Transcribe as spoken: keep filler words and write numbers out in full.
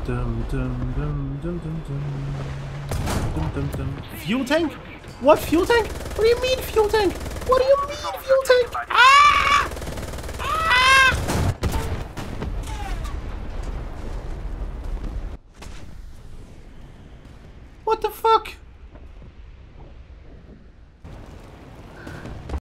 Dum, dum, dum, dum, dum, dum. Dum, dum, dum. Fuel tank? What fuel tank? What do you mean fuel tank? What do you mean fuel tank? Ah! Ah! What the fuck?